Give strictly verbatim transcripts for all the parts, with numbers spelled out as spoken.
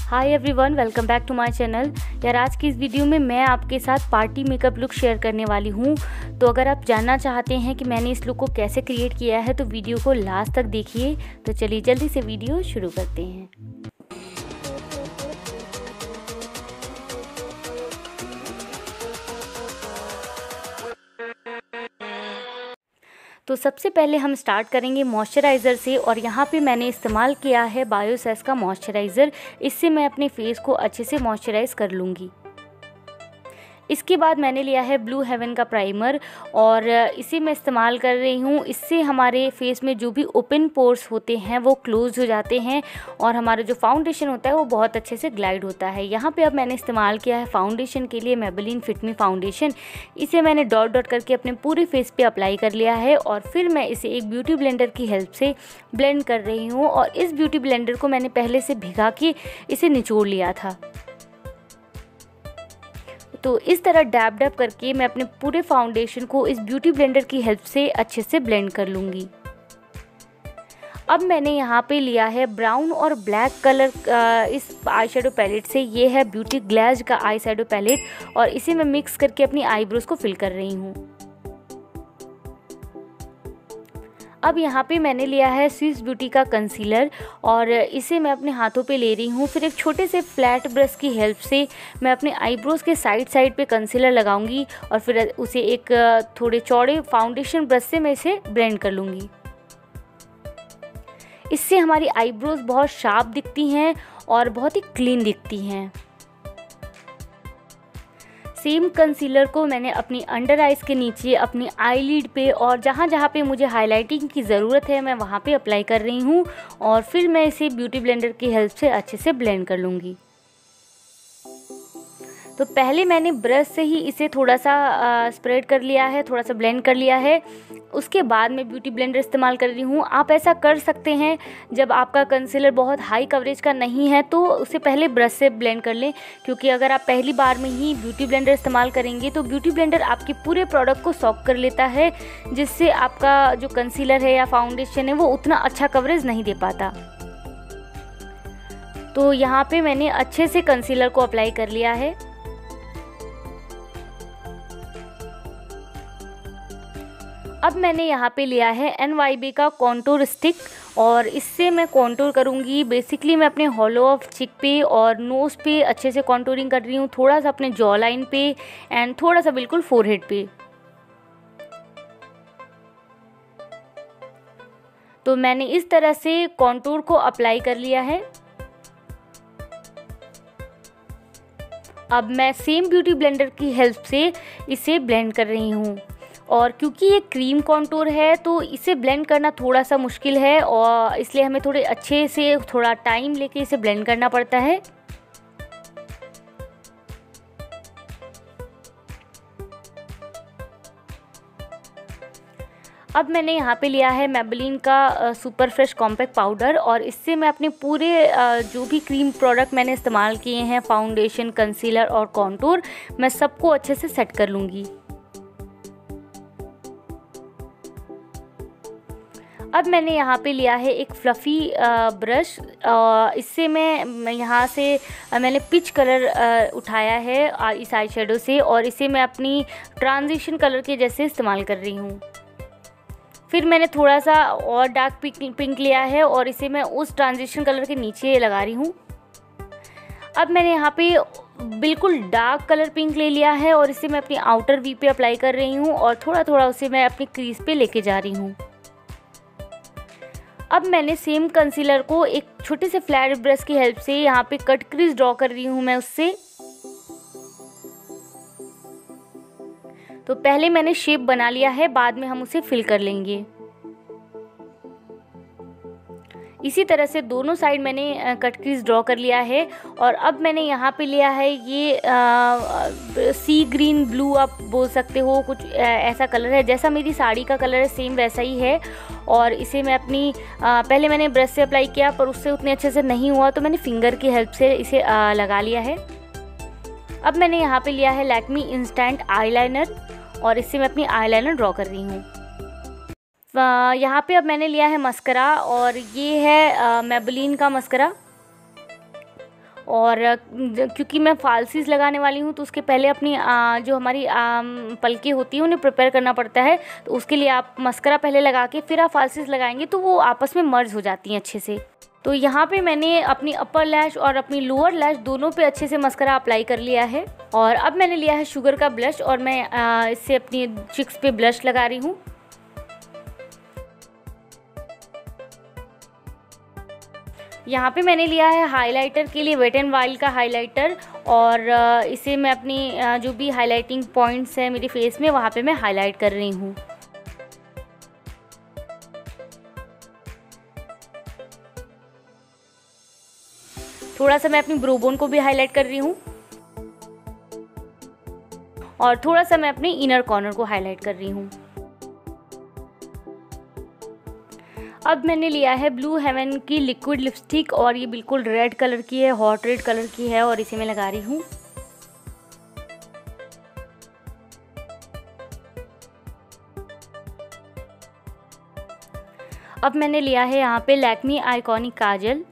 Hi everyone, welcome back to my channel. यार आज की इस वीडियो में मैं आपके साथ पार्टी मेकअप लुक शेयर करने वाली हूँ। तो अगर आप जानना चाहते हैं कि मैंने इस लुक को कैसे क्रिएट किया है तो वीडियो को लास्ट तक देखिए। तो चलिए जल्दी से वीडियो शुरू करते हैं। तो सबसे पहले हम स्टार्ट करेंगे मॉइस्चराइज़र से, और यहाँ पे मैंने इस्तेमाल किया है बायोसेस का मॉइस्चराइज़र। इससे मैं अपने फेस को अच्छे से मॉइस्चराइज़ कर लूँगी। इसके बाद मैंने लिया है ब्लू हेवन का प्राइमर, और इसे मैं इस्तेमाल कर रही हूँ। इससे हमारे फेस में जो भी ओपन पोर्स होते हैं वो क्लोज हो जाते हैं, और हमारा जो फाउंडेशन होता है वो बहुत अच्छे से ग्लाइड होता है। यहाँ पे अब मैंने इस्तेमाल किया है फाउंडेशन के लिए मेबेलिन फिट मी फाउंडेशन। इसे मैंने डॉट डॉट करके अपने पूरे फेस पे अप्लाई कर लिया है, और फिर मैं इसे एक ब्यूटी ब्लेंडर की हेल्प से ब्लेंड कर रही हूँ। और इस ब्यूटी ब्लेंडर को मैंने पहले से भिगा के इसे निचोड़ लिया था। तो इस तरह डैब डैब करके मैं अपने पूरे फाउंडेशन को इस ब्यूटी ब्लेंडर की हेल्प से अच्छे से ब्लेंड कर लूँगी। अब मैंने यहाँ पे लिया है ब्राउन और ब्लैक कलर इस आई शेडो पैलेट से। ये है ब्यूटी ग्लेज का आई शेडो पैलेट, और इसे मैं मिक्स करके अपनी आईब्रोज को फिल कर रही हूँ। अब यहाँ पे मैंने लिया है स्विस ब्यूटी का कंसीलर, और इसे मैं अपने हाथों पे ले रही हूँ। फिर एक छोटे से फ्लैट ब्रश की हेल्प से मैं अपने आईब्रोज के साइड साइड पे कंसीलर लगाऊंगी, और फिर उसे एक थोड़े चौड़े फाउंडेशन ब्रश से मैं इसे ब्लेंड कर लूँगी। इससे हमारी आईब्रोज बहुत शार्प दिखती हैं और बहुत ही क्लीन दिखती हैं। सेम कंसीलर को मैंने अपनी अंडर आइज़ के नीचे, अपनी आईलिड पे, और जहाँ जहाँ पे मुझे हाइलाइटिंग की ज़रूरत है मैं वहाँ पे अप्लाई कर रही हूँ, और फिर मैं इसे ब्यूटी ब्लेंडर की हेल्प से अच्छे से ब्लेंड कर लूँगी। तो पहले मैंने ब्रश से ही इसे थोड़ा सा स्प्रेड कर लिया है, थोड़ा सा ब्लेंड कर लिया है। उसके बाद मैं ब्यूटी ब्लेंडर इस्तेमाल कर रही हूँ। आप ऐसा कर सकते हैं जब आपका कंसीलर बहुत हाई कवरेज का नहीं है तो उसे पहले ब्रश से ब्लेंड कर लें, क्योंकि अगर आप पहली बार में ही ब्यूटी ब्लेंडर इस्तेमाल करेंगे तो ब्यूटी ब्लेंडर आपके पूरे प्रोडक्ट को सॉक कर लेता है, जिससे आपका जो कंसीलर है या फाउंडेशन है वो उतना अच्छा कवरेज नहीं दे पाता। तो यहाँ पे मैंने अच्छे से कंसीलर को अप्लाई कर लिया है। अब मैंने यहाँ पे लिया है एन वाई बी का कॉन्टूर स्टिक, और इससे मैं कॉन्टूर करूँगी। बेसिकली मैं अपने हॉलो ऑफ चिक पे और नोज़ पे अच्छे से कॉन्टूरिंग कर रही हूँ, थोड़ा सा अपने जॉ लाइन पे एंड थोड़ा सा बिल्कुल फोरहेड पे। तो मैंने इस तरह से कॉन्टूर को अप्लाई कर लिया है। अब मैं सेम ब्यूटी ब्लेंडर की हेल्प से इसे ब्लेंड कर रही हूँ, और क्योंकि ये क्रीम कॉन्टूर है तो इसे ब्लेंड करना थोड़ा सा मुश्किल है, और इसलिए हमें थोड़े अच्छे से थोड़ा टाइम लेके इसे ब्लेंड करना पड़ता है। अब मैंने यहाँ पे लिया है मेबेलिन का सुपर फ्रेश कॉम्पैक्ट पाउडर, और इससे मैं अपने पूरे जो भी क्रीम प्रोडक्ट मैंने इस्तेमाल किए हैं, फाउंडेशन, कंसीलर और कॉन्टूर, मैं सबको अच्छे से सेट कर लूँगी। अब मैंने यहाँ पे लिया है एक फ्लफ़ी ब्रश, इससे मैं यहाँ से मैंने पिच कलर उठाया है इस आई शेडो से, और इसे मैं अपनी ट्रांजिशन कलर के जैसे इस्तेमाल कर रही हूँ। फिर मैंने थोड़ा सा और डार्क पिंक पिंक लिया है, और इसे मैं उस ट्रांजिशन कलर के नीचे लगा रही हूँ। अब मैंने यहाँ पे बिल्कुल डार्क कलर पिंक ले लिया है, और इसे मैं अपनी आउटर वी पे अप्लाई कर रही हूँ, और थोड़ा थोड़ा उसे मैं अपनी क्रीज पे लेके जा रही हूँ। अब मैंने सेम कंसीलर को एक छोटे से फ्लैट ब्रश की हेल्प से यहाँ पे कट क्रीज ड्रॉ कर रही हूँ मैं उससे। तो पहले मैंने शेप बना लिया है, बाद में हम उसे फिल कर लेंगे। इसी तरह से दोनों साइड मैंने कट क्रीज ड्रॉ कर लिया है, और अब मैंने यहाँ पे लिया है ये आ, सी ग्रीन ब्लू आप बोल सकते हो, कुछ आ, ऐसा कलर है। जैसा मेरी साड़ी का कलर है सेम वैसा ही है, और इसे मैं अपनी आ, पहले मैंने ब्रश से अप्लाई किया पर उससे उतने अच्छे से नहीं हुआ, तो मैंने फिंगर की हेल्प से इसे आ, लगा लिया है। अब मैंने यहाँ पे लिया है लैक्मी इंस्टेंट आईलाइनर, और इससे मैं अपनी आईलाइनर ड्रॉ कर रही हूँ। यहाँ पे अब मैंने लिया है मस्करा, और ये है मेबेलिन का मस्करा, और क्योंकि मैं फालसीज लगाने वाली हूँ तो उसके पहले अपनी आ, जो हमारी पलकें होती हैं उन्हें प्रिपेयर करना पड़ता है। तो उसके लिए आप मस्करा पहले लगा के फिर आप फालसीज लगाएंगे तो वो आपस में मर्ज हो जाती हैं अच्छे से। तो यहाँ पे मैंने अपनी अपर लैश और अपनी लोअर लैश दोनों पे अच्छे से मस्करा अप्लाई कर लिया है। और अब मैंने लिया है शुगर का ब्लश और मैं आ, इससे अपनी चिक्स पे ब्लश लगा रही हूँ। यहाँ पे मैंने लिया है हाइलाइटर के लिए वेट एंड वाइल्ड का हाइलाइटर और इसे मैं अपनी जो भी हाइलाइटिंग पॉइंट्स हैं मेरे फेस में वहाँ पे मैं हाईलाइट कर रही हूँ। थोड़ा सा मैं अपनी ब्रो बोन को भी हाईलाइट कर रही हूँ और थोड़ा सा मैं अपने इनर कॉर्नर को हाईलाइट कर रही हूँ। अब मैंने लिया है ब्लू हेवन की लिक्विड लिपस्टिक और ये बिल्कुल रेड कलर की है, हॉट रेड कलर की है और इसे मैं लगा रही हूँ। अब मैंने लिया है यहाँ पे लैक्मी आइकॉनिक काजल।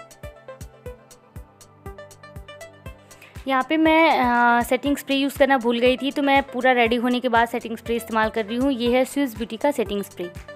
यहाँ पे मैं सेटिंग स्प्रे यूज़ करना भूल गई थी तो मैं पूरा रेडी होने के बाद सेटिंग स्प्रे इस्तेमाल कर रही हूँ। ये है स्विस ब्यूटी का सेटिंग स्प्रे।